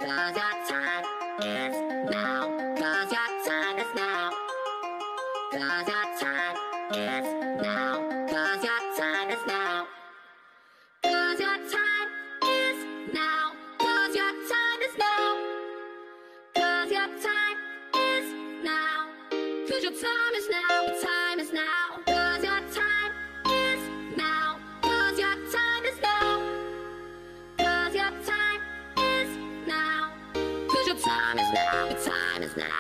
'Cause your time is now. 'Cause your time is now. 'Cause your time is now. 'Cause your time is now. 'Cause your time is now. 'Cause your time is now. 'Cause your time is now. 'Cause your time is now. Your time is now. 'Cause your time is now. 'Cause your time is now. 'Cause your time is now. 'Cause your time is now. Your time is now.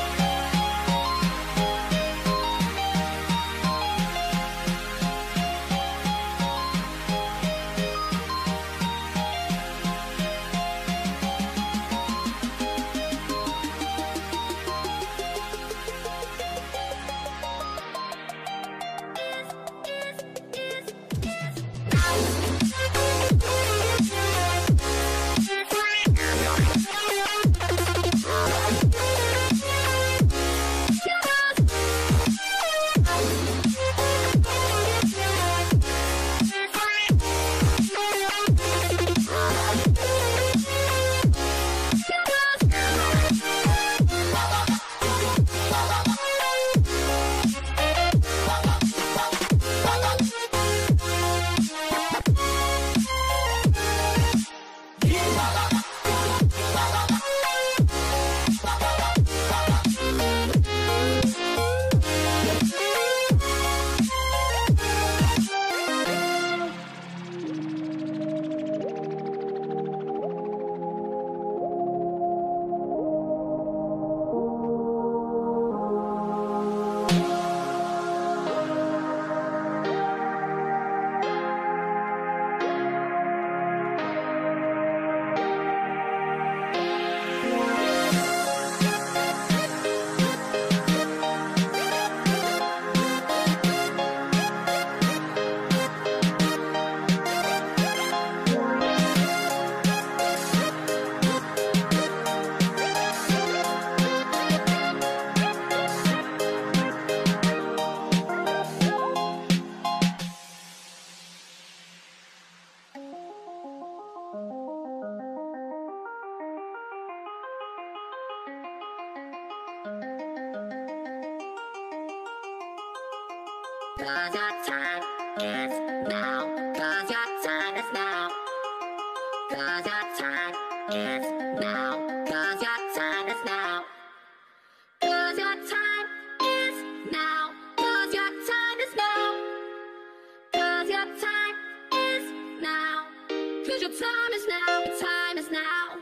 Cause your time is now. Cause your time is now. Cause your time is now. Cause your time is now. Cause your time is now. Cause your time is now. Cause your time is now. Cause your time is now. Your time is now.